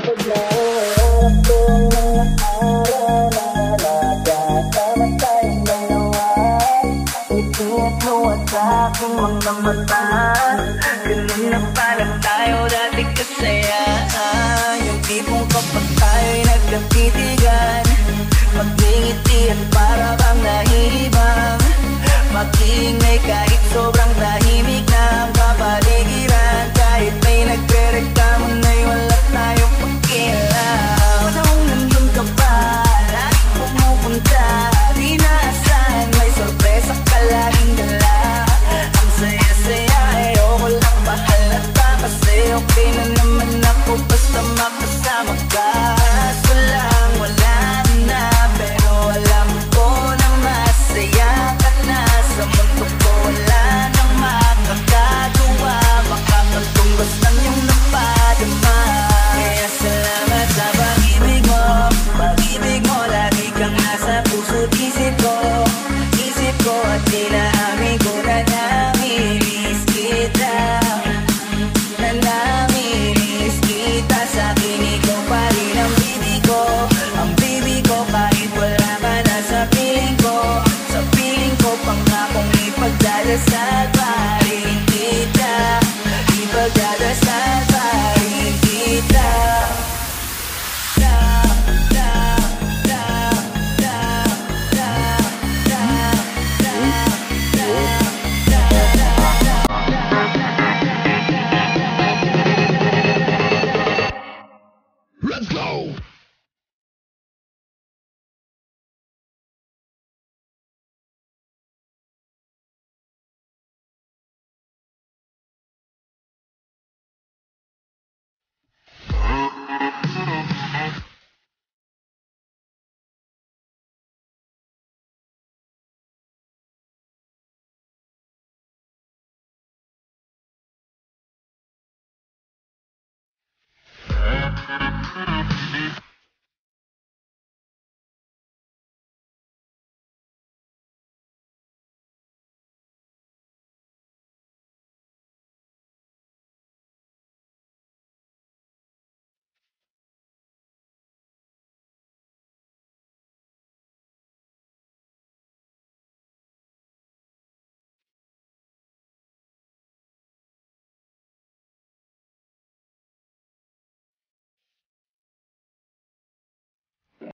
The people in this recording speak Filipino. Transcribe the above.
Aking mga mata, ganun na parang tayo dati kasaya. Yung tipong kapag tayo'y nagkatitigan, magngingitian para bang nahihibang, makiingay kahit sobrang tahimik na ang kapaligiran. Kahit may nagre-reklamo na'y wala tayong pakialam. Panahong nandun ka pa, lagi pumupunta, di naasahan, may sorpresa ka laging dala. Saya-saya, ayoko lang mahalata kasi okay na